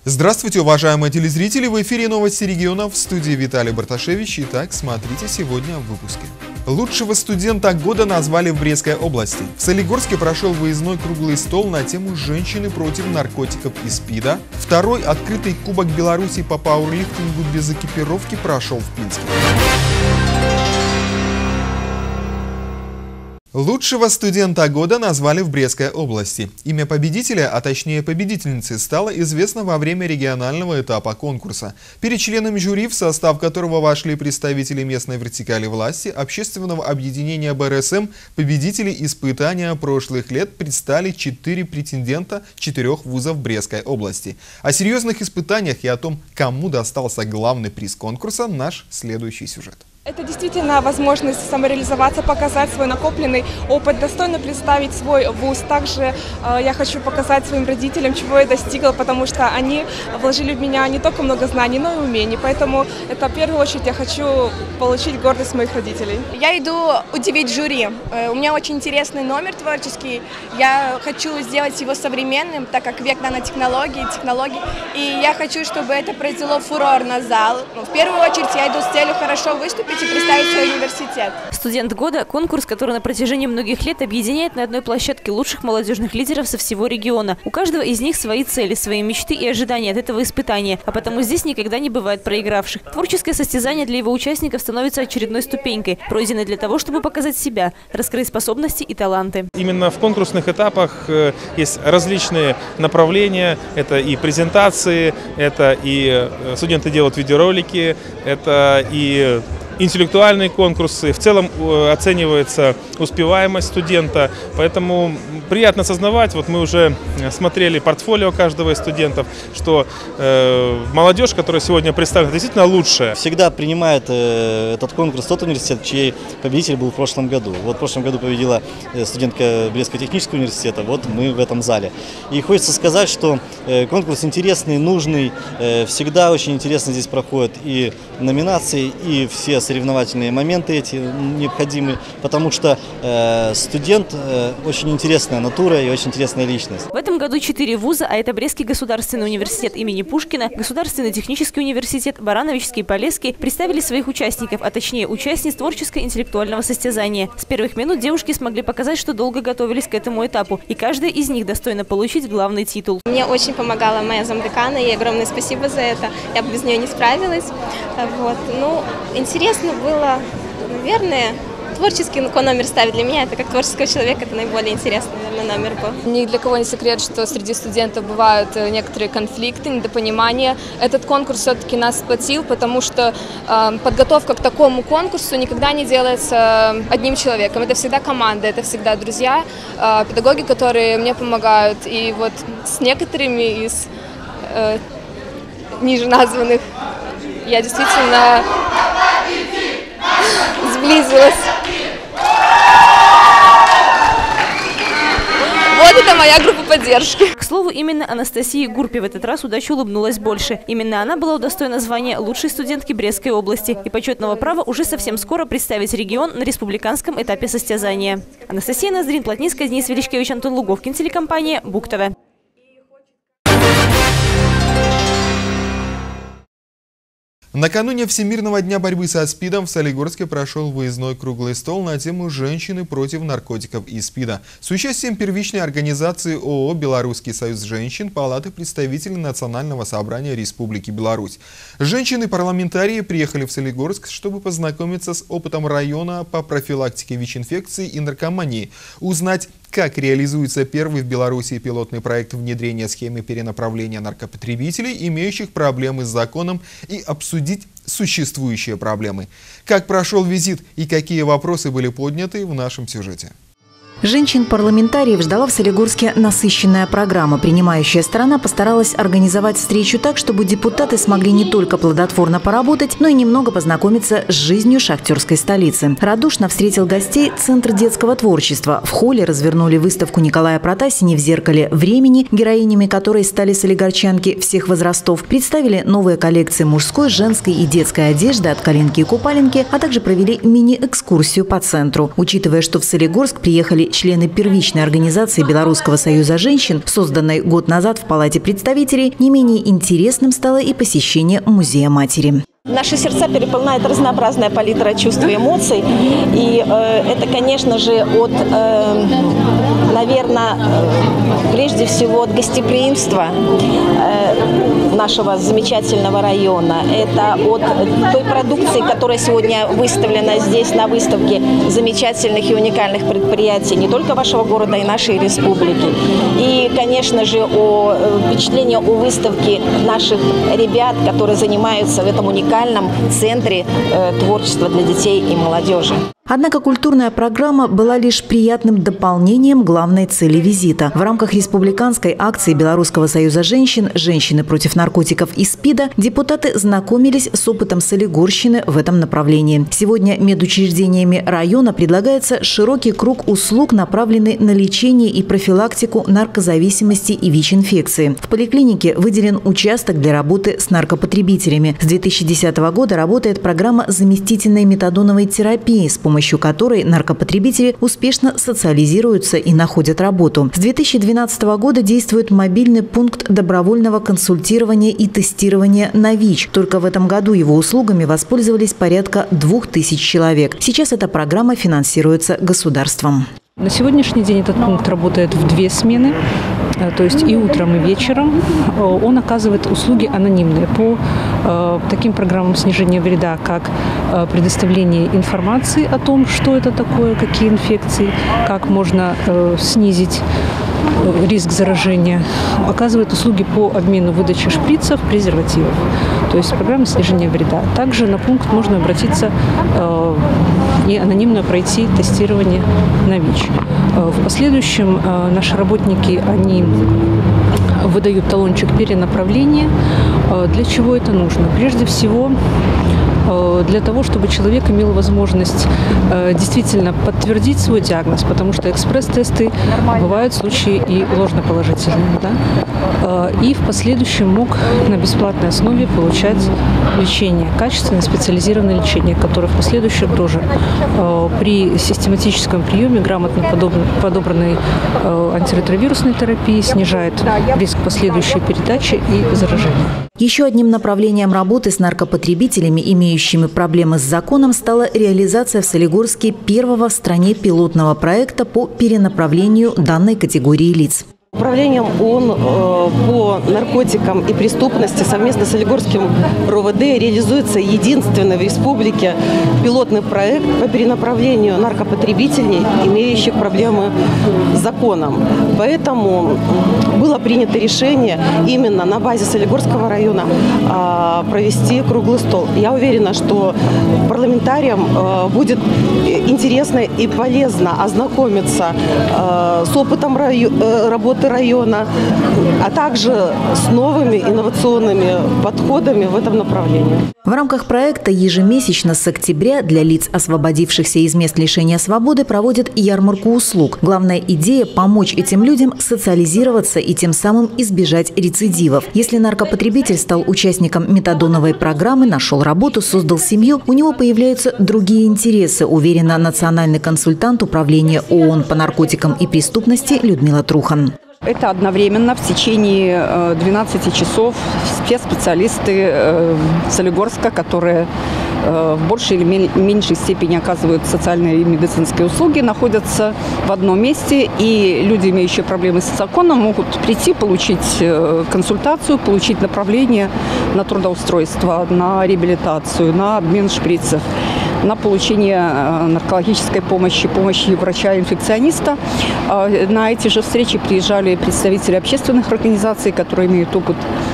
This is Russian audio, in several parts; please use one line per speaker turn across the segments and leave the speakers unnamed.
Здравствуйте, уважаемые телезрители! В эфире новости региона, в студии Виталий Барташевич. Итак, смотрите сегодня в выпуске. Лучшего студента года назвали в Брестской области. В Солигорске прошел выездной круглый стол на тему «Женщины против наркотиков и СПИДа». Второй открытый Кубок Беларуси по пауэрлифтингу без экипировки прошел в Пинске. Лучшего студента года назвали в Брестской области. Имя победителя, а точнее победительницы, стало известно во время регионального этапа конкурса. Перед членами жюри, в состав которого вошли представители местной вертикали власти, общественного объединения БРСМ, победители испытания прошлых лет, предстали 4 претендента 4 вузов Брестской области. О серьезных испытаниях и о том, кому достался главный приз конкурса, наш следующий сюжет.
Это действительно возможность самореализоваться, показать свой накопленный опыт, достойно представить свой вуз. Также я хочу показать своим родителям, чего я достигла, потому что они вложили в меня не только много знаний, но и умений. Поэтому это в первую очередь я хочу получить гордость моих родителей.
Я иду удивить жюри. У меня очень интересный номер творческий. Я хочу сделать его современным, так как век нанотехнологий, технологий. И я хочу, чтобы это произвело фурор на зал. В первую очередь я иду с целью хорошо выступить и представить свой университет.
Студент года – конкурс, который на протяжении многих лет объединяет на одной площадке лучших молодежных лидеров со всего региона. У каждого из них свои цели, свои мечты и ожидания от этого испытания, а потому здесь никогда не бывает проигравших. Творческое состязание для его участников становится очередной ступенькой, пройденной для того, чтобы показать себя, раскрыть способности и таланты.
Именно в конкурсных этапах есть различные направления. Это и презентации, это и студенты делают видеоролики, это и интеллектуальные конкурсы. В целом оценивается успеваемость студента, поэтому приятно осознавать, вот мы уже смотрели портфолио каждого из студентов, что молодежь, которая сегодня представлена, действительно лучшая.
Всегда принимает этот конкурс тот университет, чей победитель был в прошлом году. Вот в прошлом году победила студентка Брестского технического университета, вот мы в этом зале. И хочется сказать, что конкурс интересный, нужный, всегда очень интересно здесь проходят и номинации, и все соревновательные моменты эти необходимы, потому что студент очень интересная натура и очень интересная личность.
В этом году 4 вуза, а это Брестский государственный университет имени Пушкина, Государственный технический университет, Барановичский и Полесский, представили своих участников, а точнее участниц творческо-интеллектуального состязания. С первых минут девушки смогли показать, что долго готовились к этому этапу, и каждая из них достойна получить главный титул.
Мне очень помогала моя замдекана, и огромное спасибо за это. Я бы без нее не справилась. Вот. Ну, интересно было, наверное, творческий номер ставить. Для меня это как творческого человека это наиболее интересный, наверное, номер был.
Ни для кого не секрет, что среди студентов бывают некоторые конфликты, недопонимания. Этот конкурс все-таки нас сплотил, потому что подготовка к такому конкурсу никогда не делается одним человеком. Это всегда команда, это всегда друзья, педагоги, которые мне помогают. И вот с некоторыми из ниже названных я действительно сблизилась. Вот это моя группа поддержки.
К слову, именно Анастасии Гурпе в этот раз удача улыбнулась больше. Именно она была удостоена звания лучшей студентки Брестской области и почетного права уже совсем скоро представить регион на республиканском этапе состязания. Анастасия Ноздрин, Плотницкая, Денис Величкевич, Антон Луговкин, телекомпания БУК-ТВ.
Накануне Всемирного дня борьбы со СПИДом в Солигорске прошел выездной круглый стол на тему «Женщины против наркотиков и СПИДа» с участием первичной организации ООО «Белорусский союз женщин», Палаты представителей Национального собрания Республики Беларусь. Женщины-парламентарии приехали в Солигорск, чтобы познакомиться с опытом района по профилактике ВИЧ-инфекции и наркомании, узнать, как реализуется первый в Беларуси пилотный проект внедрения схемы перенаправления наркопотребителей, имеющих проблемы с законом, и обсудить существующие проблемы. Как прошел визит и какие вопросы были подняты в нашем сюжете.
Женщин-парламентариев ждала в Солигорске насыщенная программа. Принимающая сторона постаралась организовать встречу так, чтобы депутаты смогли не только плодотворно поработать, но и немного познакомиться с жизнью шахтерской столицы. Радушно встретил гостей Центр детского творчества. В холле развернули выставку Николая Протасини «В зеркале времени», героинями которой стали солигорчанки всех возрастов. Представили новые коллекции мужской, женской и детской одежды от коленки и купаленки, а также провели мини-экскурсию по центру. Учитывая, что в Солигорск приехали говорили члены первичной организации Белорусского союза женщин, созданной год назад в Палате представителей, не менее интересным стало и посещение Музея матери.
Наши сердца переполняет разнообразная палитра чувств и эмоций. И это, конечно же, наверное, прежде всего от гостеприимства нашего замечательного района. Это от той продукции, которая сегодня выставлена здесь на выставке замечательных и уникальных предприятий не только вашего города, и нашей республики. И, конечно же, впечатление о выставке наших ребят, которые занимаются в этом уникальном центре творчества для детей и молодежи.
Однако культурная программа была лишь приятным дополнением главной цели визита. В рамках республиканской акции Белорусского союза женщин «Женщины против наркотиков и СПИДа» депутаты знакомились с опытом Солигорщины в этом направлении. Сегодня медучреждениями района предлагается широкий круг услуг, направленный на лечение и профилактику наркозависимости и ВИЧ-инфекции. В поликлинике выделен участок для работы с наркопотребителями. С 2010 года работает программа заместительной метадоновой терапии, с помощью которой наркопотребители успешно социализируются и находят работу. С 2012 года действует мобильный пункт добровольного консультирования и тестирования на ВИЧ. Только в этом году его услугами воспользовались порядка 2000 человек. Сейчас эта программа финансируется государством.
На сегодняшний день этот пункт работает в 2 смены, то есть и утром, и вечером. Он оказывает услуги анонимные по таким программам снижения вреда, как предоставление информации о том, что это такое, какие инфекции, как можно снизить риск заражения, оказывает услуги по обмену выдачи шприцев, презервативов, то есть программа снижения вреда. Также на пункт можно обратиться и анонимно пройти тестирование на ВИЧ. В последующем наши работники, они выдают талончик перенаправления. Для чего это нужно? Прежде всего, для того, чтобы человек имел возможность действительно подтвердить свой диагноз, потому что экспресс-тесты бывают случаи и ложноположительные, да? И в последующем мог на бесплатной основе получать лечение, качественное специализированное лечение, которое в последующем тоже при систематическом приеме грамотно подобранной антиретровирусной терапии снижает риск последующей передачи и заражения.
Еще одним направлением работы с наркопотребителями, имеющими проблемы с законом, стала реализация в Солигорске первого в стране пилотного проекта по перенаправлению данной категории лиц.
Управлением ООН по наркотикам и преступности совместно с Солигорским РОВД реализуется единственный в республике пилотный проект по перенаправлению наркопотребителей, имеющих проблемы с законом. Поэтому было принято решение именно на базе Солигорского района провести круглый стол. Я уверена, что парламентариям будет интересно и полезно ознакомиться с опытом работы района, а также с новыми инновационными подходами в этом направлении.
В рамках проекта ежемесячно с октября для лиц, освободившихся из мест лишения свободы, проводят ярмарку услуг. Главная идея – помочь этим людям социализироваться и тем самым избежать рецидивов. Если наркопотребитель стал участником метадоновой программы, нашел работу, создал семью, у него появляются другие интересы, уверена национальный консультант Управления ООН по наркотикам и преступности Людмила Трухан.
Это одновременно в течение 12 часов спецспециалисты Солигорска, которые в большей или меньшей степени оказывают социальные и медицинские услуги, находятся в одном месте, и люди, имеющие проблемы с законом, могут прийти, получить консультацию, получить направление на трудоустройство, на реабилитацию, на обмен шприцев, на получение наркологической помощи, помощи врача-инфекциониста. На эти же встречи приезжали представители общественных организаций, которые имеют опыт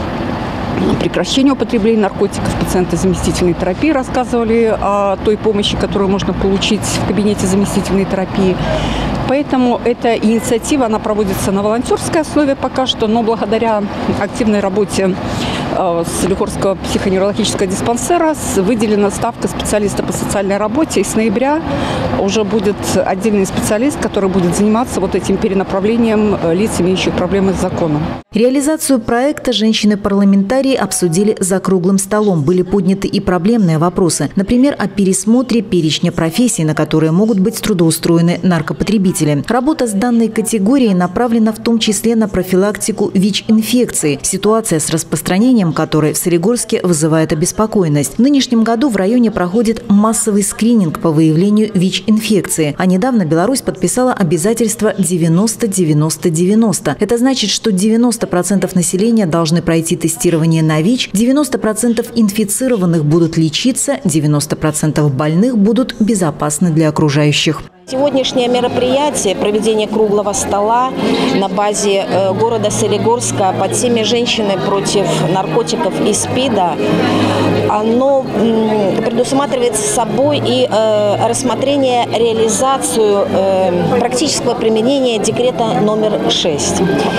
прекращения употребления наркотиков. Пациенты заместительной терапии рассказывали о той помощи, которую можно получить в кабинете заместительной терапии. Поэтому эта инициатива, она проводится на волонтерской основе пока что, но благодаря активной работе Солигорского психоневрологического диспансера выделена ставка специалиста по социальной работе. И с ноября уже будет отдельный специалист, который будет заниматься вот этим перенаправлением лиц, имеющих проблемы с законом.
Реализацию проекта женщины-парламентарии обсудили за круглым столом. Были подняты и проблемные вопросы. Например, о пересмотре перечня профессий, на которые могут быть трудоустроены наркопотребители. Работа с данной категорией направлена в том числе на профилактику ВИЧ-инфекции, ситуация с распространением которой в Солигорске вызывает обеспокоенность. В нынешнем году в районе проходит массовый скрининг по выявлению ВИЧ-инфекции. А недавно Беларусь подписала обязательство 90-90-90. Это значит, что 90% населения должны пройти тестирование на ВИЧ, 90% инфицированных будут лечиться, 90% больных будут безопасны для окружающих.
Сегодняшнее мероприятие, проведение круглого стола на базе города Солигорска по теме «Женщины против наркотиков и СПИДа», оно предусматривает собой и рассмотрение, реализацию практического применения декрета номер 6.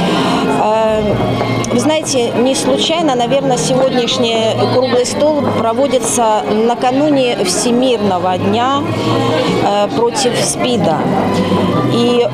Вы знаете, не случайно, наверное, сегодняшний круглый стол проводится накануне Всемирного дня против СПИДа. И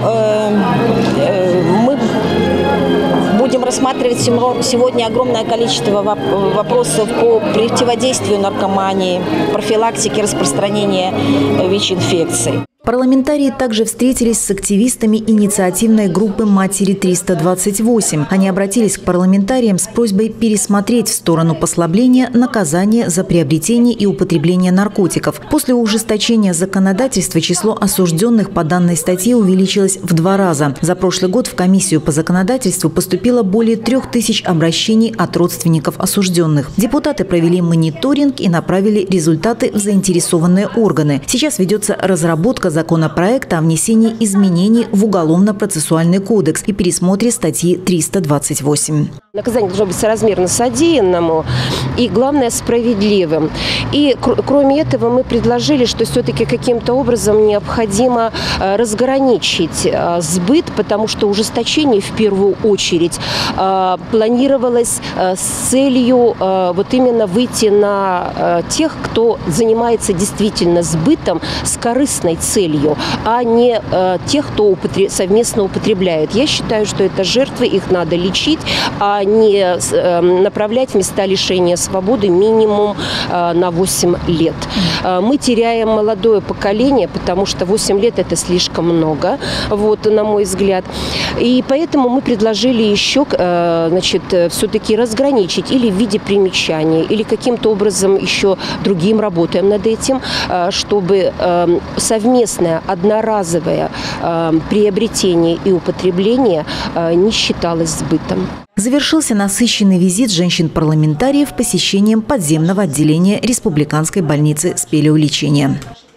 мы будем рассматривать сегодня огромное количество вопросов по противодействию наркомании, профилактике распространения ВИЧ-инфекций.
Парламентарии также встретились с активистами инициативной группы «Матери-328». Они обратились к парламентариям с просьбой пересмотреть в сторону послабления наказания за приобретение и употребление наркотиков. После ужесточения законодательства число осужденных по данной статье увеличилось в 2 раза. За прошлый год в комиссию по законодательству поступило более 3000 обращений от родственников осужденных. Депутаты провели мониторинг и направили результаты в заинтересованные органы. Сейчас ведется разработка законопроекта о внесении изменений в Уголовно-процессуальный кодекс и пересмотре статьи 328.
Наказание должно быть соразмерно содеянному и, главное, справедливым. И, кроме этого, мы предложили, что все-таки каким-то образом необходимо разграничить сбыт, потому что ужесточение в первую очередь планировалось с целью вот именно выйти на тех, кто занимается действительно сбытом с корыстной целью, а не тех, кто совместно употребляет. Я считаю, что это жертвы, их надо лечить, а не направлять в места лишения свободы минимум на 8 лет. Мы теряем молодое поколение, потому что 8 лет – это слишком много, вот, на мой взгляд. И поэтому мы предложили еще, значит, все-таки разграничить или в виде примечания, или каким-то образом еще другим работаем над этим, чтобы совместное одноразовое приобретение и употребление не считалось сбытом.
Завершился насыщенный визит женщин-парламентариев посещением подземного отделения Республиканской больницы спелеолечения.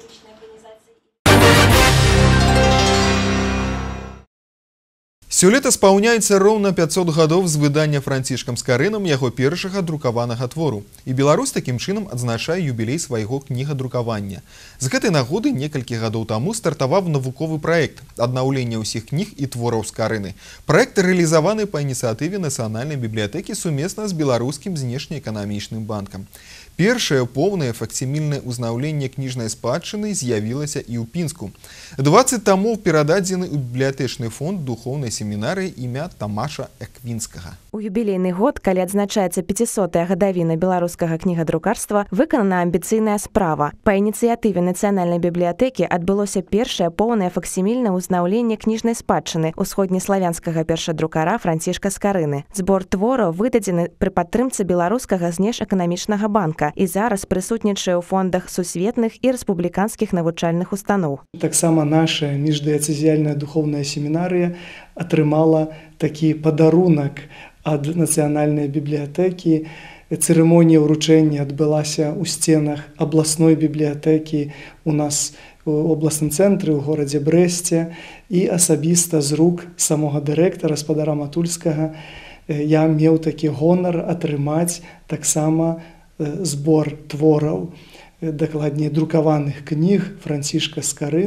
Сёлета спаўняецца роўна 500 гадоў з выдання Францішкам Скарынам яго першага друкаванага твору. І Беларусь такім чынам адзначае юбілей свайго кнігадрукавання. З гэтай нагоды некалькі гадоў таму стартаваў навуковы праект аднаўлення ўсіх кніг і твораў Скарыны. Праект рэалізаваны па ініцыятыве Нацыянальнай бібліятэкі сумесна з Беларускім знешнеэканамічным банкам. Першае поўнае факсімільнае ўзнаўленне кніжнай спадчыны з'явілася і ў Пінску. 20 тамоў перададзены ў бібліятэчны фонд духоўнай семінарыі імя Тамаша Эквінскага.
У юбілейны год, калі адзначаецца 500-я гадавіна беларускага кнігадрукарства, выканана амбіцыйная справа. Па ініцыятыве Нацыянальнай бібліятэкі адбылося першае поўнае факсімільнае ўзнаўленне кніжнай спадчыны усходнеславянскага першадрукара Францішка Скарыны. Збор твораў выдадзены пры падтрымцы беларускага знешэканамічнага банка і зараз прысутнічае ў фондах сусветных і рэспубліканскіх навучальных устаноў.
Таксама наша міждыяцэзіяльная духоўная семінарыя атрымала такі падарунак ад Нацыянальнай бібліятэкі. Цырымонія ўручэння адбылася ў сценах абласной бібліятэкі у нас у обласным цэнтры ў горадзе Брэсце і асабіста з рук самога дырэктара спадара Матульскага я меў такі гонар атрымаць таксама збор твораў, дакладней друкаваных кніг Францішка Скарыны.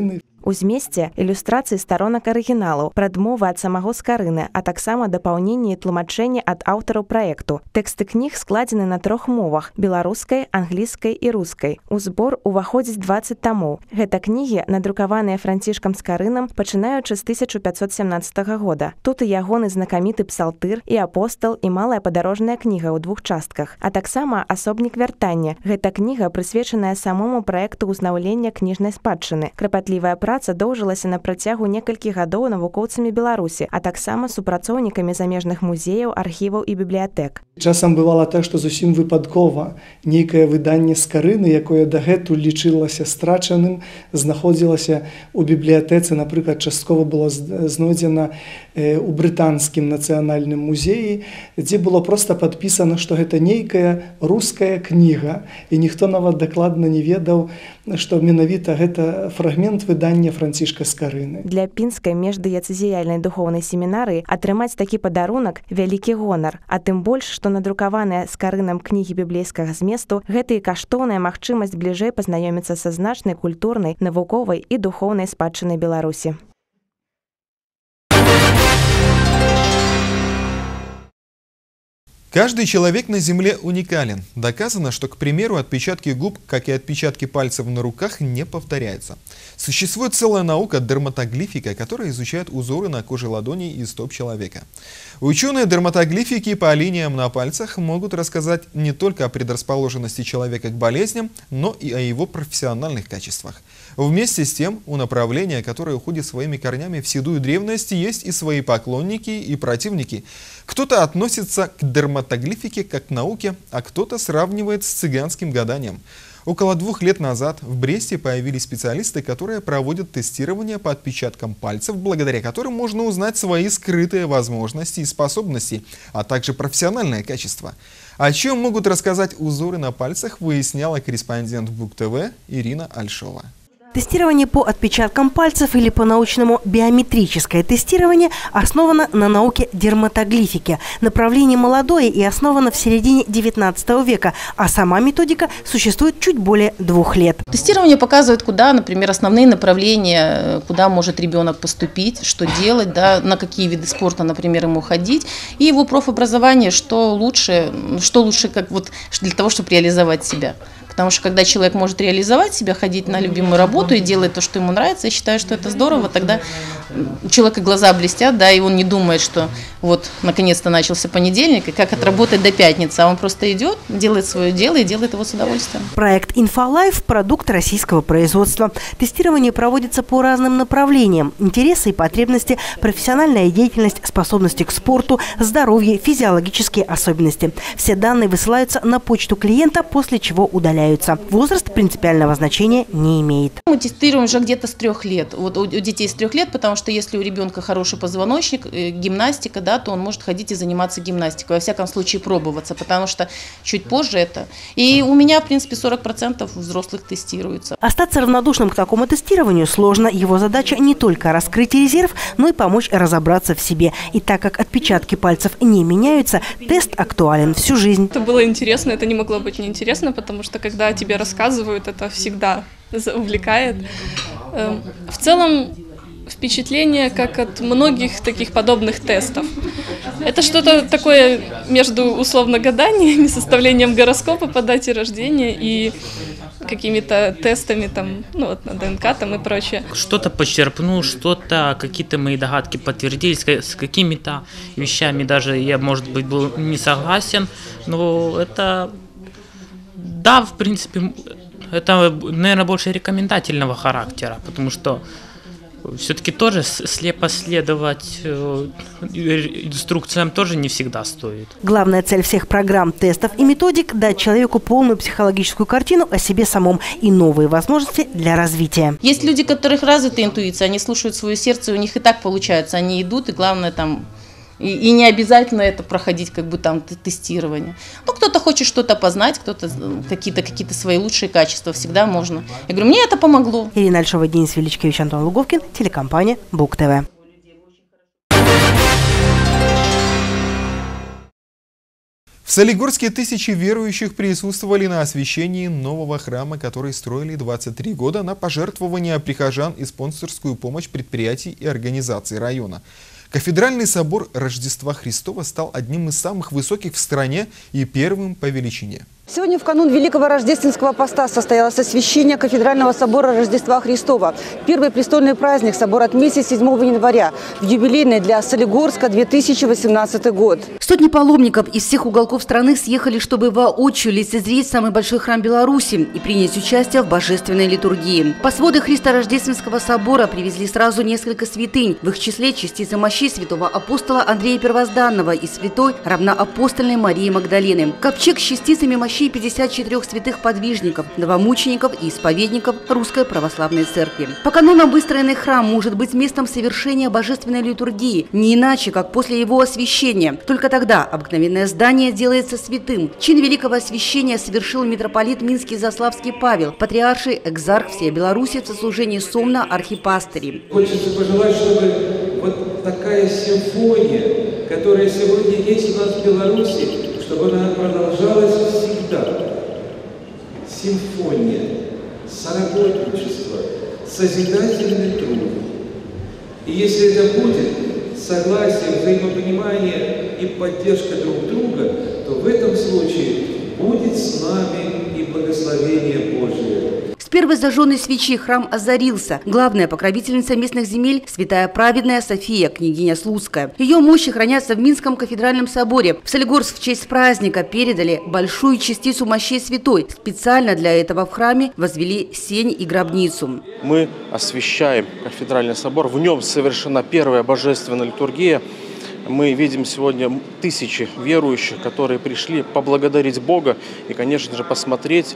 У змесце ілюстрацыі старонак арыгіналаў, прадмовы ад самого Скарыны, а таксама дапаўненне і тлумачэнне ад аўтараў праекту. Тэксты кніг складзены на 3 мовах: беларускай, англійскай і рускай. У збор уваходзіць 20 тамоў. Гэта кнігі, надрукаваныя Францішкам Скарынам, пачынаючы з 1517 года. Тут і ягоны знакаміты псалтыр, і апостал, і малая падарожная кніга ў 2 частках, а таксама асобнік вяртання. Гэта кніга, прысвечаная самому праекту ўзнаўлення кніжнай спадчыны. Крапатлівая праца доўжылася на працягу некалькіх гадоў навукоўцамі Беларусі, а таксама супрацоўнікамі замежных музеяў, архіваў і бібліятэк.
Часам бывала так, што зусім выпадкова нейкае выданне Скарыны, якое дагэтуль лічылася страчаным, знаходзілася ў бібліятэцы, напрыклад, часткова было знойдзена у брытанскім нацыянальным музеі, дзе было проста падпісана, што гэта нейкая руская кніга, і ніхто нават дакладна не ведаў, што менавіта гэта фрагмент выдання Францішка Скарыны.
Для пінскай міждыяцэзіяльнай духоўнай семінарыі атрымаць такі падарунак вялікі гонар, а тым больш, што надрукаваныя Скарынам кнігі біблейскага зместу гэта і каштоўная магчымасць бліжэй пазнаёміцца са значнай культурнай, навуковай і духоўнай спадчынай Беларусі.
Каждый человек на Земле уникален. Доказано, что, к примеру, отпечатки губ, как и отпечатки пальцев на руках, не повторяются. Существует целая наука дерматоглифика, которая изучает узоры на коже ладоней и стоп человека. Ученые дерматоглифики по линиям на пальцах могут рассказать не только о предрасположенности человека к болезням, но и о его профессиональных качествах. Вместе с тем, у направления, которое уходит своими корнями в седую древность, есть и свои поклонники и противники. Кто-то относится к дерматоглифике как к науке, а кто-то сравнивает с цыганским гаданием. Около 2 лет назад в Бресте появились специалисты, которые проводят тестирование по отпечаткам пальцев, благодаря которым можно узнать свои скрытые возможности и способности, а также профессиональное качество. О чем могут рассказать узоры на пальцах, выясняла корреспондент БУК-ТВ Ирина Альшова.
Тестирование по отпечаткам пальцев или по-научному биометрическое тестирование основано на науке дерматоглифики. Направление молодое и основано в середине 19 века, а сама методика существует чуть более 2 лет.
Тестирование показывает, куда, например, основные направления, куда может ребенок поступить, что делать, да, на какие виды спорта, например, ему ходить, и его профобразование, что лучше как вот для того, чтобы реализовать себя. Потому что когда человек может реализовать себя, ходить на любимую работу и делать то, что ему нравится, я считаю, что это здорово, тогда у человека глаза блестят, да, и он не думает, что вот наконец-то начался понедельник, и как отработать до пятницы, а он просто идет, делает свое дело и делает его с удовольствием.
Проект InfoLife – продукт российского производства. Тестирование проводится по разным направлениям: интересы и потребности, профессиональная деятельность, способности к спорту, здоровье, физиологические особенности. Все данные высылаются на почту клиента, после чего удаляются. Возраст принципиального значения не имеет.
Мы тестируем уже где-то с 3 лет. Вот у детей с 3 лет, потому что если у ребенка хороший позвоночник, гимнастика, да, то он может ходить и заниматься гимнастикой. Во всяком случае пробоваться, потому что чуть позже это. И у меня, в принципе, 40% взрослых тестируются.
Остаться равнодушным к такому тестированию сложно. Его задача не только раскрыть резерв, но и помочь разобраться в себе. И так как отпечатки пальцев не меняются, тест актуален всю жизнь.
Это было интересно, это не могло быть неинтересно, потому что когда тебе рассказывают, это всегда увлекает. В целом впечатление, как от многих таких подобных тестов. Это что-то такое между условно гаданием, составлением гороскопа по дате рождения и какими-то тестами там, ну вот на ДНК там и прочее.
Что-то почерпнул, что-то, какие-то мои догадки подтвердились, с какими-то вещами даже я, может быть, был не согласен, но это, да, в принципе, это, наверное, больше рекомендательного характера, потому что все-таки тоже слепо следовать инструкциям тоже не всегда стоит.
Главная цель всех программ, тестов и методик – дать человеку полную психологическую картину о себе самом и новые возможности для развития.
Есть люди, у которых развита интуиция, они слушают свое сердце, у них и так получается, они идут, и главное там… И не обязательно это проходить как бы там тестирование. Ну, кто-то хочет что-то познать, кто-то какие-то свои лучшие качества, всегда можно. Я говорю, мне это помогло.
Ирина Альшова, Денис Величкевич, Антон Луговкин, телекомпания БУК-ТВ.
В Солигорске тысячи верующих присутствовали на освящении нового храма, который строили 23 года на пожертвования прихожан и спонсорскую помощь предприятий и организаций района. Кафедральный собор Рождества Христова стал одним из самых высоких в стране и первым по величине.
Сегодня в канун Великого Рождественского поста состоялось освящение Кафедрального собора Рождества Христова. Первый престольный праздник собор отметит 7 января, в юбилейный для Солигорска 2018 год.
Сотни паломников из всех уголков страны съехали, чтобы воочию лицезреть самый большой храм Беларуси и принять участие в божественной литургии. По своду Христа Рождественского собора привезли сразу несколько святынь, в их числе частицы мощей святого апостола Андрея Первозданного и святой равноапостольной Марии Магдалины. Ковчег с частицами мощей 54 святых подвижников, новомучеников и исповедников Русской Православной Церкви. По канонам выстроенный храм может быть местом совершения божественной литургии, не иначе, как после его освящения. Только тогда обыкновенное здание делается святым. Чин великого освящения совершил митрополит Минский Заславский Павел, патриарший экзарх всей Беларуси в сослужении Сомна архипастырей.
Хочется пожелать, чтобы вот такая симфония, которая сегодня есть у нас в Беларуси, чтобы она продолжалась всегда. Симфония, соработничество, созидательный труд. И если это будет согласие, взаимопонимание и поддержка друг друга, то в этом случае будет с нами и благословение Божие.
С первой зажженной свечи храм озарился. Главная покровительница местных земель – святая праведная София, княгиня Слуцкая. Ее мощи хранятся в Минском кафедральном соборе. В Солигорск в честь праздника передали большую частицу мощей святой. Специально для этого в храме возвели сень и гробницу.
Мы освящаем кафедральный собор. В нем совершена первая божественная литургия. Мы видим сегодня тысячи верующих, которые пришли поблагодарить Бога и, конечно же, посмотреть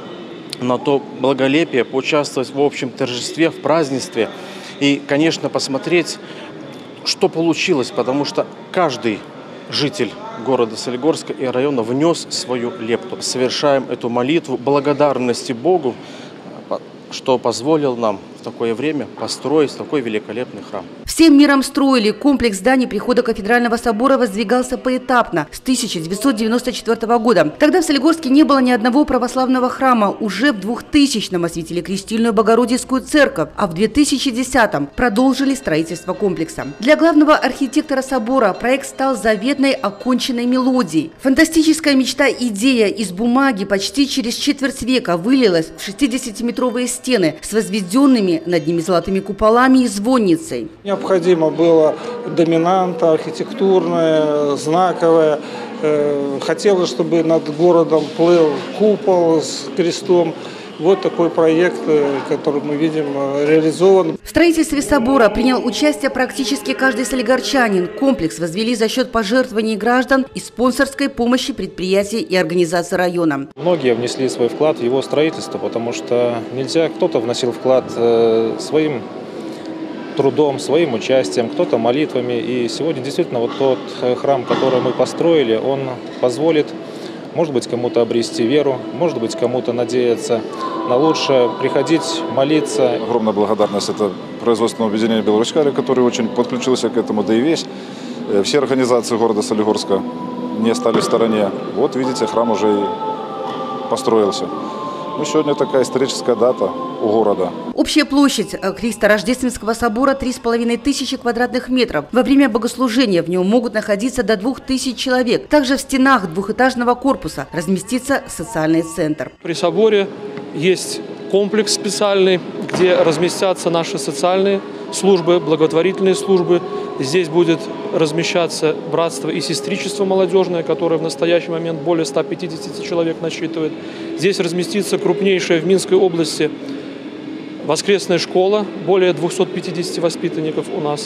на то благолепие, поучаствовать в общем торжестве, в празднестве и, конечно, посмотреть, что получилось, потому что каждый житель города Солигорска и района внес свою лепту. Совершаем эту молитву благодарности Богу, что позволил нам в такое время построить такой великолепный храм.
Всем миром строили. Комплекс зданий прихода Кафедрального собора воздвигался поэтапно с 1994 года. Тогда в Солигорске не было ни одного православного храма. Уже в 2000-м осветили Крестильную Богородицкую церковь, а в 2010-м продолжили строительство комплекса. Для главного архитектора собора проект стал заветной оконченной мелодией. Фантастическая мечта-идея из бумаги почти через четверть века вылилась в 60-метровые стены с возведенными над ними золотыми куполами и звонницей.
Необходимо было доминанта, архитектурная, знаковая. Хотелось, чтобы над городом плыл купол с крестом. Вот такой проект, который мы видим реализован.
В строительстве собора принял участие практически каждый солигорчанин. Комплекс возвели за счет пожертвований граждан и спонсорской помощи предприятий и организаций района.
Многие внесли свой вклад в его строительство, потому что нельзя, кто-то вносил вклад своим трудом, своим участием, кто-то молитвами. И сегодня действительно вот тот храм, который мы построили, он позволит, может быть, кому-то обрести веру, может быть, кому-то надеяться на лучшее, приходить, молиться.
Огромная благодарность это производственному объединению «Белорусскали», который очень подключился к этому, да и весь. Все организации города Солигорска не остались в стороне. Вот видите, храм уже и построился. Ну, сегодня такая историческая дата у города.
Общая площадь Христа Рождественского собора 3500 квадратных метров. Во время богослужения в нем могут находиться до 2000 человек. Также в стенах двухэтажного корпуса разместится социальный центр.
При соборе есть комплекс специальный, где разместятся наши социальные службы, благотворительные службы. Здесь будет размещаться братство и сестричество молодежное, которое в настоящий момент более 150 человек насчитывает. Здесь разместится крупнейшая в Минской области воскресная школа, более 250 воспитанников у нас.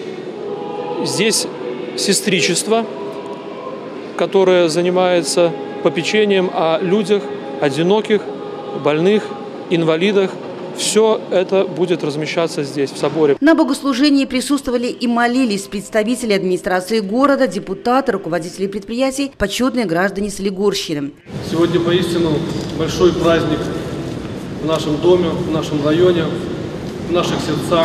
Здесь сестричество, которое занимается попечением о людях, одиноких, больных, инвалидах. Все это будет размещаться здесь, в соборе.
На богослужении присутствовали и молились представители администрации города, депутаты, руководители предприятий, почетные граждане Солигорщины.
Сегодня поистину большой праздник в нашем доме, в нашем районе, в наших сердцах.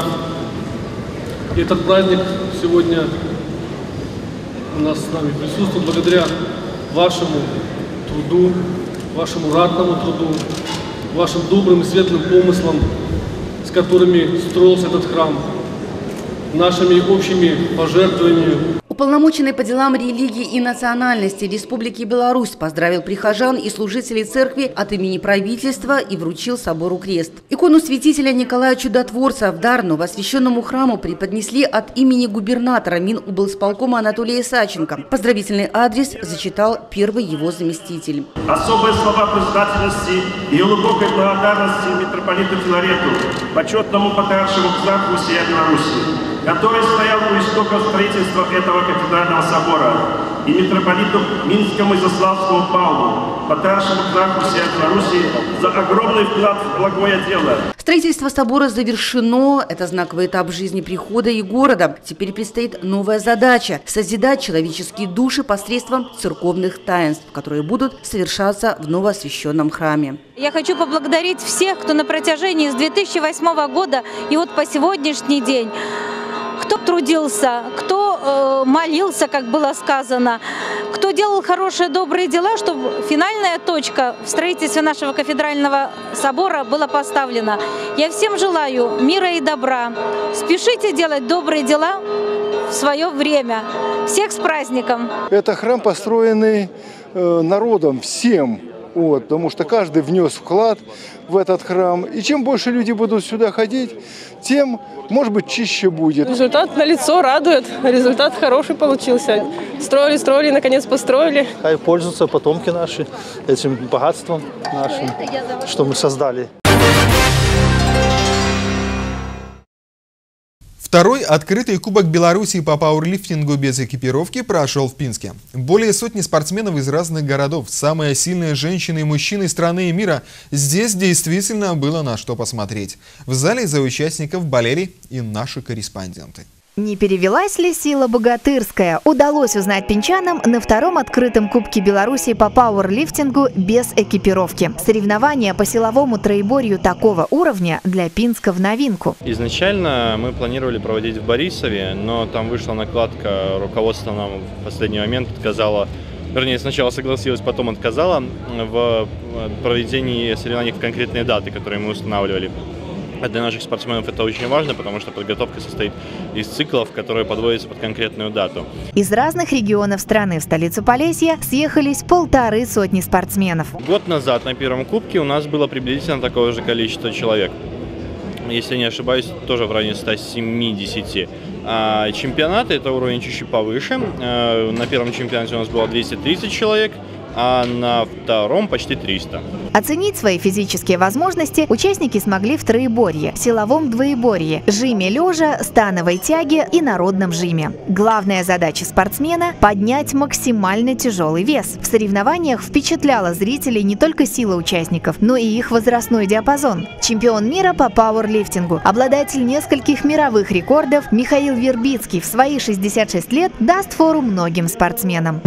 И этот праздник сегодня у нас с нами присутствует благодаря вашему труду, вашему ратному труду, вашим добрым и светлым помыслам, с которыми строился этот храм, нашими общими пожертвованиями.
Уполномоченный по делам религии и национальности Республики Беларусь поздравил прихожан и служителей церкви от имени правительства и вручил собору крест. Икону святителя Николая Чудотворца в дар новоосвященному храму преподнесли от имени губернатора Миноблсполкома Анатолия Саченко. Поздравительный адрес зачитал первый его заместитель.
Особые слова признательности и глубокой благодарности митрополиту Филарету, почетному патриаршему экзарху всей Беларуси, который стоял у истоков строительства этого кафедрального собора, и митрополиту Минскому и Заславскому Павлу, патриаршему экзарху всей Беларуси, за огромный вклад в благое дело.
Строительство собора завершено. Это знаковый этап жизни прихода и города. Теперь предстоит новая задача – созидать человеческие души посредством церковных таинств, которые будут совершаться в новоосвященном храме.
Я хочу поблагодарить всех, кто на протяжении с 2008 года и вот по сегодняшний день, кто трудился, кто молился, как было сказано, кто делал хорошие, добрые дела, чтобы финальная точка в строительстве нашего кафедрального собора была поставлена. Я всем желаю мира и добра. Спешите делать добрые дела в свое время. Всех с праздником!
Это храм, построенный народом, всем. Вот, потому что каждый внес вклад в этот храм. И чем больше люди будут сюда ходить, тем, может быть, чище будет.
Результат налицо, радует. Результат хороший получился. Строили, наконец построили.
Хай пользуются потомки наши этим богатством нашим, что мы создали.
Второй открытый Кубок Беларуси по пауэрлифтингу без экипировки прошел в Пинске. Более сотни спортсменов из разных городов, самые сильные женщины и мужчины страны и мира. Здесь действительно было на что посмотреть. В зале за участников болели и наши корреспонденты.
Не перевелась ли сила богатырская? Удалось узнать пинчанам на втором открытом Кубке Беларуси по пауэрлифтингу без экипировки. Соревнования по силовому троеборью такого уровня для Пинска в новинку.
Изначально мы планировали проводить в Борисове, но там вышла накладка, руководство нам в последний момент отказало, вернее, сначала согласилась, потом отказала в проведении соревнований в конкретные даты, которые мы устанавливали. А для наших спортсменов это очень важно, потому что подготовка состоит из циклов, которые подводятся под конкретную дату.
Из разных регионов страны в столицу Полесья съехались 150 спортсменов.
Год назад на первом кубке у нас было приблизительно такое же количество человек. Если не ошибаюсь, тоже в районе 170. А чемпионаты – это уровень чуть-чуть повыше. На первом чемпионате у нас было 230 человек, а на втором почти 300.
Оценить свои физические возможности участники смогли в троеборье, силовом двоеборье, жиме лежа, становой тяге и народном жиме. Главная задача спортсмена – поднять максимально тяжелый вес. В соревнованиях впечатляла зрителей не только сила участников, но и их возрастной диапазон. Чемпион мира по пауэрлифтингу, обладатель нескольких мировых рекордов Михаил Вербицкий в свои 66 лет даст фору многим спортсменам.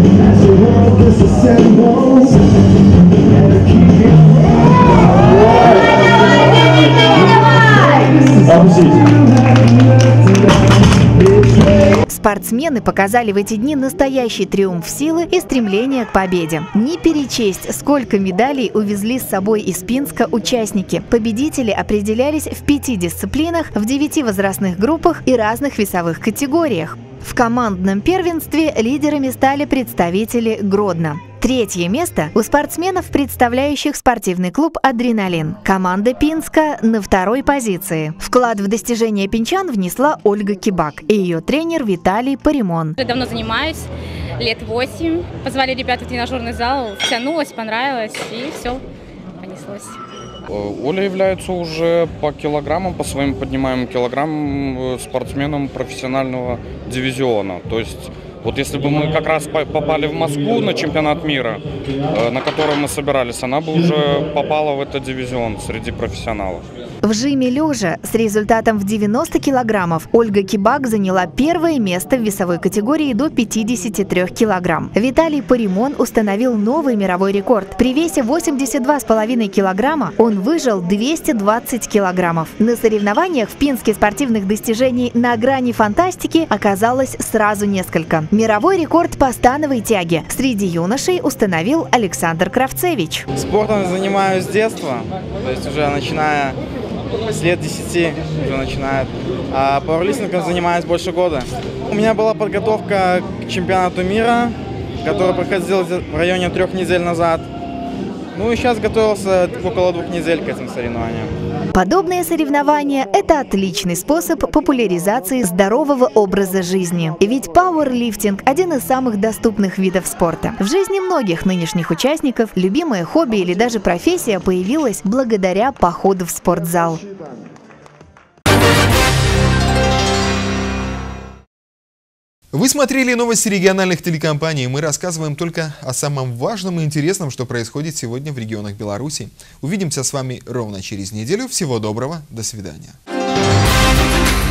Спортсмены показали в эти дни настоящий триумф силы и стремление к победе. Не перечесть, сколько медалей увезли с собой из Пинска участники. Победители определялись в 5 дисциплинах, в 9 возрастных группах и разных весовых категориях. В командном первенстве лидерами стали представители Гродно. 3-е место у спортсменов, представляющих спортивный клуб «Адреналин». Команда Пинска на 2-й позиции. Вклад в достижение пинчан внесла Ольга Кибак и ее тренер Виталий Паримон.
Я давно занимаюсь, лет 8. Позвали ребят в тренажерный зал, втянулась, понравилось и все, понеслось.
Оля является уже по килограммам, по своим поднимаемым килограммам спортсменом профессионального дивизиона. То есть, вот если бы мы как раз попали в Москву на чемпионат мира, на котором мы собирались, она бы уже попала в этот дивизион среди профессионалов.
В жиме лежа с результатом в 90 килограммов Ольга Кибак заняла первое место в весовой категории до 53 килограмм. Виталий Паримон установил новый мировой рекорд. При весе 82,5 килограмма он выжил 220 килограммов. На соревнованиях в Пинске спортивных достижений на грани фантастики оказалось сразу несколько. Мировой рекорд по становой тяге среди юношей установил Александр Кравцевич.
Спортом занимаюсь с детства, то есть уже начиная с лет 10 уже начинает. А пауэрлифтингом занимаюсь больше года. У меня была подготовка к чемпионату мира, который проходил в районе 3 недель назад. Ну и сейчас готовился около 2 недель к этим соревнованиям.
Подобные соревнования – это отличный способ популяризации здорового образа жизни. Ведь пауэрлифтинг – один из самых доступных видов спорта. В жизни многих нынешних участников любимое хобби или даже профессия появилась благодаря походу в спортзал.
Вы смотрели новости региональных телекомпаний. Мы рассказываем только о самом важном и интересном, что происходит сегодня в регионах Беларуси. Увидимся с вами ровно через неделю. Всего доброго. До свидания.